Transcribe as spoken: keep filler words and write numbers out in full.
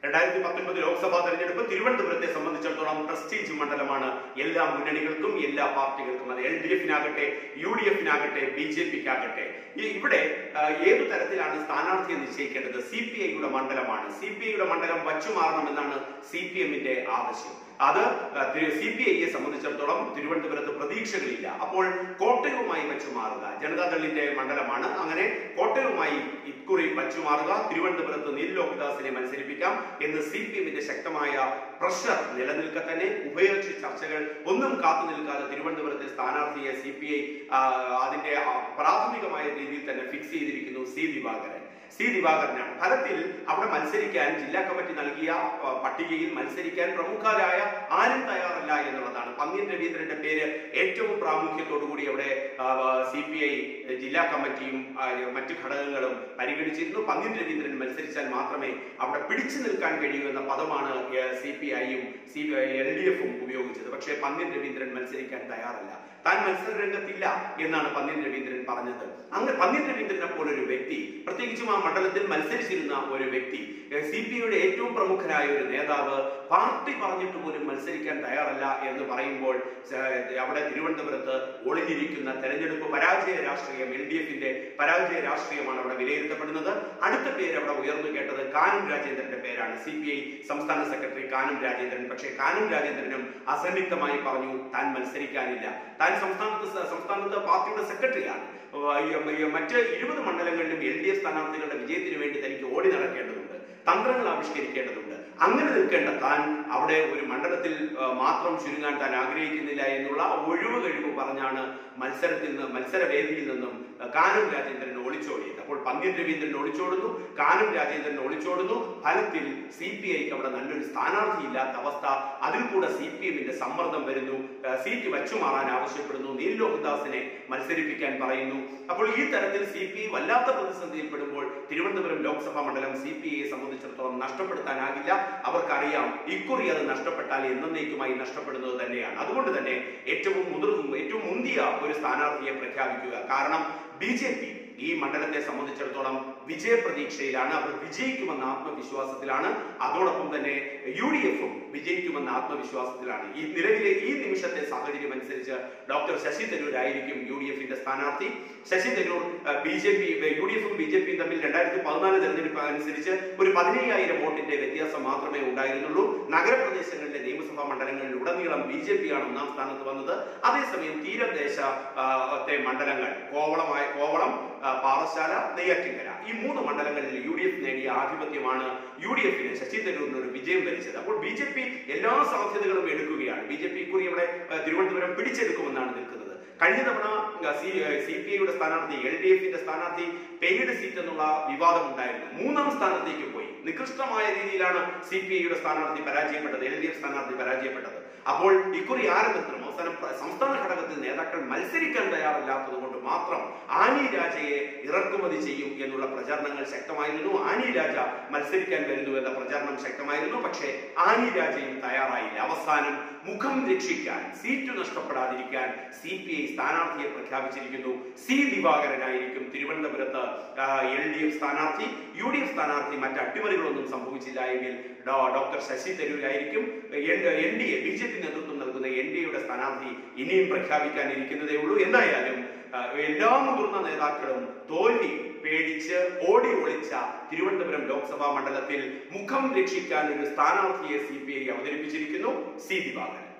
രണ്ടായിരത്തി പത്തൊൻപത് ലോക്സഭാ തെരഞ്ഞെടുപ്പ് തിരുവനന്തപുരത്തെ സംബന്ധിച്ചിടത്തോളം പ്രസ്റ്റീജ് മണ്ഡലമാണ് എല്ലാ മുന്നണികൾക്കും എല്ലാ പാർട്ടികൾക്കും. അത് എൽ ഡി എഫിനാകട്ടെ, യു ഡി എഫിനാകട്ടെ, ബി ജെ പിക്കാകട്ടെ. ഇവിടെ ഏതു തരത്തിലാണ് സ്ഥാനാർത്ഥിയെ നിശ്ചയിക്കേണ്ടത്? സി പി ഐയുടെ മണ്ഡലമാണ്. സി പി ഐയുടെ മണ്ഡലം വച്ചുമാറണമെന്നാണ് സി പി എമ്മിന്റെ ആവശ്യം. അത് സി പി ഐയെ സംബന്ധിച്ചിടത്തോളം തിരുവനന്തപുരത്ത് പ്രതീക്ഷകളില്ല. അപ്പോൾ കോട്ടയവുമായി വച്ചുമാറുക. ജനതാദളിന്റെ മണ്ഡലമാണ്. അങ്ങനെ കോട്ടയവുമായി ഇക്കുറി വച്ചുമാറുക. തിരുവനന്തപുരത്ത് നീൽ ലോക്ദാസിനെ മത്സരിപ്പിക്കാം എന്ന് സി പി എമ്മിന്റെ ശക്തമായ പ്രഷർ നിലനിൽക്കെ തന്നെ ഉഭയകക്ഷി ചർച്ചകൾ ഒന്നും കാത്തു നിൽക്കാതെ തിരുവനന്തപുരത്തെ സ്ഥാനാർത്ഥിയെ സി പി ഐ അതിന്റെ പ്രാഥമികമായ രീതിയിൽ തന്നെ ഫിക്സ് ചെയ്തിരിക്കുന്നു. സി ദിവാകരൻ സി ദിവാകരനാണ്. ഫലത്തിൽ അവിടെ മത്സരിക്കാൻ ജില്ലാ കമ്മിറ്റി നൽകിയ പട്ടികയിൽ മത്സരിക്കാൻ പ്രമുഖരായ ആരും തയ്യാറല്ല എന്നുള്ളതാണ്. പന്ന്യൻ രവീന്ദ്രന്റെ പേര് ഏറ്റവും പ്രാമുഖ്യത്തോടുകൂടി അവിടെ സി പി ഐ ജില്ലാ കമ്മിറ്റിയും മറ്റു ഘടകങ്ങളും പരിഗണിച്ചിരുന്നു. പന്ന്യൻ രവീന്ദ്രൻ മത്സരിച്ചാൽ മാത്രമേ അവിടെ പിടിച്ചു നിൽക്കാൻ കഴിയൂ എന്ന പദമാണ് സി പി ഐയും സി എൽ ഡി എഫും ഉപയോഗിച്ചത്. പക്ഷേ പന്ന്യൻ രവീന്ദ്രൻ മത്സരിക്കാൻ തയ്യാറല്ല. താൻ മത്സര രംഗത്തില്ല എന്നാണ് പന്ന്യൻ രവീന്ദ്രൻ പറഞ്ഞത്. അങ്ങനെ പന്ന്യൻ രവീന്ദ്രനെ പോലൊരു വ്യക്തി, പ്രത്യേകിച്ചും ആ മണ്ഡലത്തിൽ മത്സരിച്ചിരുന്ന ഒരു വ്യക്തി, സി പി ഐയുടെ ഏറ്റവും പ്രമുഖനായ ഒരു നേതാവ് പാർട്ടി പറഞ്ഞിട്ട് പോലും മത്സരിക്കാൻ തയ്യാറല്ല എന്ന് പറയുമ്പോൾ അവിടെ തിരുവനന്തപുരത്ത് ഒളിഞ്ഞിരിക്കുന്ന തെരഞ്ഞെടുപ്പ് പരാജയ രാഷ്ട്രീയം, എൽ ഡി എഫിന്റെ പരാജയ രാഷ്ട്രീയമാണ് അവിടെ വിലയിരുത്തപ്പെടുന്നത്. അടുത്ത പേര് അവിടെ ഉയർന്നു കേട്ടത് കാനം രാജേന്ദ്രന്റെ പേരാണ്. സി പി ഐ സംസ്ഥാന സെക്രട്ടറി കാനം രാജേന്ദ്രൻ. പക്ഷേ കാനം രാജേന്ദ്രനും അസന്നിഗ്ധമായി പറഞ്ഞു താൻ മത്സരിക്കാനില്ല. താൻ സംസ്ഥാനത്ത് സംസ്ഥാനത്ത് പാർട്ടിയുടെ സെക്രട്ടറിയാണ്. മറ്റ് ഇരുപത് മണ്ഡലങ്ങളിലും എൽ ഡി എഫ് സ്ഥാനാർത്ഥികളുടെ വിജയത്തിന് വേണ്ടി തനിക്ക് ഓടി നടക്കേണ്ടതുണ്ട്, തന്ത്രങ്ങൾ ആവിഷ്കരിക്കേണ്ടതുണ്ട്. അങ്ങനെ നിൽക്കേണ്ട താൻ അവിടെ ഒരു മണ്ഡലത്തിൽ മാത്രം ചുരുങ്ങാൻ താൻ ആഗ്രഹിക്കുന്നില്ല എന്നുള്ള ഒഴിവ് കഴിവ് പറഞ്ഞാണ് മത്സരത്തിൽ നിന്ന് മത്സരവേദിയിൽ നിന്നും കാനം രാജേന്ദ്രൻ ഒളിച്ചോടിയത്. അപ്പോൾ പന്ന്യൻ രവീന്ദ്രൻ ഒളിച്ചോടുന്നു, കാനം രാജേന്ദ്രൻ ഒളിച്ചോടുന്നു. ഫലത്തിൽ സി പി ഐക്ക് അവിടെ നല്ലൊരു സ്ഥാനാർത്ഥി ഇല്ലാത്ത അവസ്ഥ. അതിൽ കൂടെ സി പി എമ്മിന്റെ സമ്മർദ്ദം വരുന്നു. സീറ്റ് വച്ചുമാറാൻ ആവശ്യപ്പെടുന്നു. നീൽ ലോക്ദാസിനെ മത്സരിപ്പിക്കാൻ പറയുന്നു. അപ്പോൾ ഈ തരത്തിൽ സി പി ഐ വല്ലാത്ത പ്രതിസന്ധിയിൽപ്പെടുമ്പോൾ തിരുവനന്തപുരം ലോക്സഭാ മണ്ഡലം സി പി ഐയെ സംബന്ധിച്ചിടത്തോളം നഷ്ടപ്പെടുത്താനാകില്ല. അവർക്കറിയാം ഇക്കുറി അത് നഷ്ടപ്പെട്ടാൽ എന്നേക്കുമായി നഷ്ടപ്പെടുന്നത് തന്നെയാണ്. അതുകൊണ്ട് തന്നെ ഏറ്റവും മുതിർന്ന ഏറ്റവും മുന്തിയ ഒരു സ്ഥാനാർത്ഥിയെ പ്രഖ്യാപിക്കുക. കാരണം ബി ജെ പി ഈ മണ്ഡലത്തെ സംബന്ധിച്ചിടത്തോളം വിജയപ്രതീക്ഷയിലാണ്. അവർ വിജയിക്കുമെന്ന ആത്മവിശ്വാസത്തിലാണ്. അതോടൊപ്പം തന്നെ യു ഡി എഫും വിജയിക്കുമെന്ന ആത്മവിശ്വാസത്തിലാണ്. ഈ നിലവിലെ ഈ നിമിഷത്തെ സാഹചര്യം അനുസരിച്ച് ഡോക്ടർ ശശി തരൂർ ആയിരിക്കും യു ഡി എഫിന്റെ സ്ഥാനാർത്ഥി. Shashi Tharoor B J P U D എഫും ബി ജെ പിയും തമ്മിൽ രണ്ടായിരത്തി പതിനാല് തെരഞ്ഞെടുപ്പ് അനുസരിച്ച് ഒരു പതിനയ്യായിരം വോട്ടിന്റെ വ്യത്യാസം മാത്രമേ ഉണ്ടായിരുന്നുള്ളൂ. നഗരപ്രദേശങ്ങളിലെ നിയമസഭാ മണ്ഡലങ്ങളിൽ ഉടനീളം ബി ജെ പി ആണ് ഒന്നാം സ്ഥാനത്ത് വന്നത്. അതേസമയം തീരദേശ മണ്ഡലങ്ങൾ കോവളമായ കോവളം, പാറശാല, നെയ്യാറ്റിൻകര ഈ മൂന്ന് മണ്ഡലങ്ങളിൽ യു ഡി എഫ് നേടിയ ആധിപത്യമാണ് യു ഡി എഫിന് ശശി തരൂരിന് ഒരു വിജയം വരിച്ചത്. അപ്പോൾ ബി ജെ പി എല്ലാ സാധ്യതകളും എടുക്കുകയാണ്. ബി ജെ പി കൂടി ഇവിടെ തിരുവനന്തപുരം പിടിച്ചെടുക്കുമെന്നാണ് നിൽക്കുന്നത്. കഴിഞ്ഞ തവണ സി സി പി ഐയുടെ സ്ഥാനാർത്ഥി, എൽ ഡി എഫിന്റെ സ്ഥാനാർത്ഥി പെയ്ഡ് സീറ്റ് എന്നുള്ള വിവാദം ഉണ്ടായിരുന്നു. മൂന്നാം സ്ഥാനത്തേക്ക് പോയി. നികൃഷ്ടമായ രീതിയിലാണ് സി പി ഐയുടെ സ്ഥാനാർത്ഥി പരാജയപ്പെട്ടത്, എൽ ഡി എഫ് സ്ഥാനാർത്ഥി പരാജയപ്പെട്ടത്. അപ്പോൾ ഇക്കുറി ആരംഭത്തിലും അവസാനം സംസ്ഥാന ഘടകത്തിൽ നേതാക്കൾ മത്സരിക്കാൻ തയ്യാറല്ലാത്തത് കൊണ്ട് മാത്രം ആനി രാജയെ ഇറക്കുമതി ചെയ്യും എന്നുള്ള പ്രചാരണങ്ങൾ ശക്തമായിരുന്നു. ആനി രാജ മത്സരിക്കാൻ വരുന്നു എന്ന പ്രചാരണം ശക്തമായിരുന്നു. പക്ഷേ ആനി രാജയും തയ്യാറായില്ല. അവസാനം മുഖം രക്ഷിക്കാൻ, സീറ്റ് നഷ്ടപ്പെടാതിരിക്കാൻ സി പി ഐ സ്ഥാനാർത്ഥിയെ പ്രഖ്യാപിച്ചിരിക്കുന്നു. സി ദിവാകരനായിരിക്കും തിരുവനന്തപുരത്ത് എൽ ഡി എഫ് സ്ഥാനാർത്ഥി. യു ഡി എഫ് സ്ഥാനാർത്ഥി മറ്റ് അട്ടിമറികളൊന്നും സംഭവിച്ചില്ല എങ്കിൽ ഡോക്ടർ ശശി തരൂരായിരിക്കും. N D A B J P നേതൃത്വം നൽകുന്ന എൻ ഡി എയുടെ സ്ഥാനാർത്ഥി ഇനിയും പ്രഖ്യാപിക്കാനിരിക്കുന്നതേ ഉള്ളൂ. എന്തായാലും എല്ലാ മുതിർന്ന നേതാക്കളും തോൽവി പേടിച്ച് ഓടി ഒളിച്ച തിരുവനന്തപുരം ലോക്സഭാ മണ്ഡലത്തിൽ മുഖം രക്ഷിക്കാൻ ഒരു സ്ഥാനാർത്ഥിയെ സി പി ഐ അവതരിപ്പിച്ചിരിക്കുന്നു. സി ദിവാകരൻ.